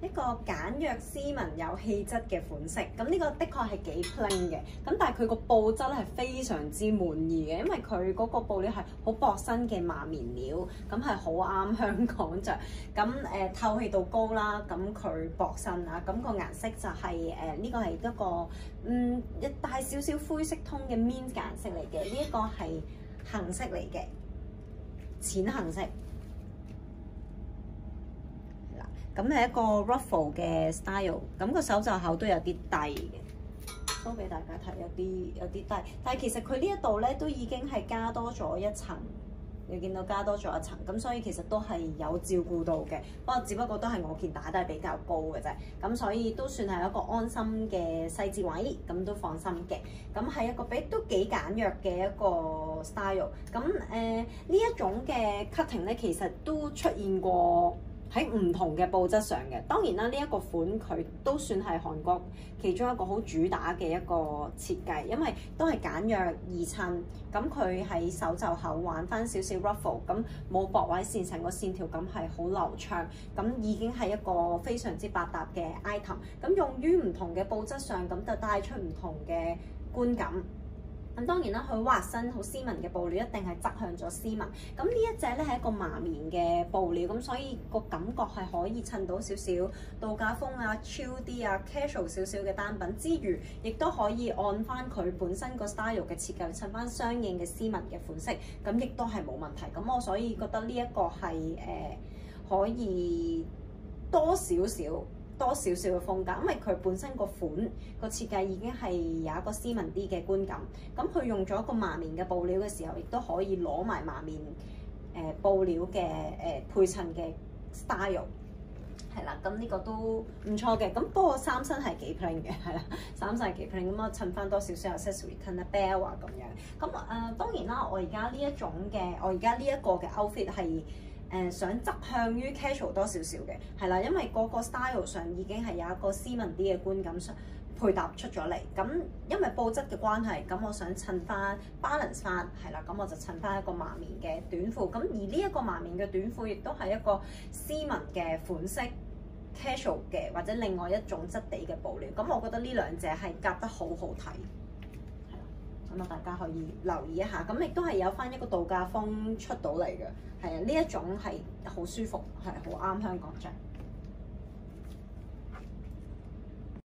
一個簡約斯文有氣質嘅款式，咁呢個的確係幾 plain 嘅，咁但係佢個布質係非常之滿意嘅，因為佢嗰個布料係好薄身嘅麻棉料，咁係好啱香港着，咁透氣度高啦，咁佢薄身啊，咁個顏色就係呢個係一個一帶少少灰色通嘅 mint 顏色嚟嘅，呢一個係杏色嚟嘅，淺杏色。咁係一個 ruffle 嘅 style，咁個手袖口都有啲低嘅，都俾大家睇有啲低，但係其實佢呢一度咧都已經係加多咗一層，你見到加多咗一層，咁所以其實都係有照顧到嘅，只不過都係我件打底比較高嘅啫，咁所以都算係一個安心嘅細節位，咁都放心嘅，咁係一個都幾簡約嘅一個 style，咁呢一種嘅 cutting 咧其實都出現過喺唔同嘅布質上嘅，當然啦，呢一個款佢都算係韓國其中一個好主打嘅一個設計，因為都係簡約易襯，咁佢喺手袖口玩翻少少 ruffle，咁冇薄位線，成個線條感係好流暢，咁已經係一個非常之百搭嘅 item，咁用於唔同嘅布質上，咁就帶出唔同嘅觀感。咁當然啦，佢滑身好斯文嘅布料一定係側向咗斯文。咁呢一隻咧係一個麻棉嘅布料，咁所以個感覺係可以襯到少少度假風啊、chill 啲啊、casual 少少嘅單品之餘，亦都可以按翻佢本身個 style 嘅設計襯翻相應嘅斯文嘅款式，咁亦都係冇問題。咁我所以覺得呢一個係可以多少少嘅風格，因為佢本身個款個設計已經係有一個斯文啲嘅觀感。咁佢用咗一個麻棉嘅布料嘅時候，亦都可以攞埋麻棉布料嘅配襯嘅 style， 係啦。咁呢個都唔錯嘅。咁不過三身係幾 plain 嘅，係啦，三身係幾 plain。咁啊襯翻多少少 accessory，襯下 bell 啊咁樣。咁當然啦，我而家呢一個嘅 outfit 係想側向於 casual 多少少嘅，係啦，因為嗰個 style 上已經係有一個斯文啲嘅觀感上配搭出咗嚟。咁因為布質嘅關係，咁我想襯翻 balance 翻，係啦，咁我就襯翻一個麻棉嘅短褲。咁而呢一個麻棉嘅短褲亦都係一個斯文嘅款式 casual 嘅，或者另外一種質地嘅布料。咁我覺得呢兩隻係夾得好好睇。咁啊，大家可以留意一下，咁亦都係有翻一個度假風出到嚟嘅，係啊，呢一種係好舒服，係好啱香港着。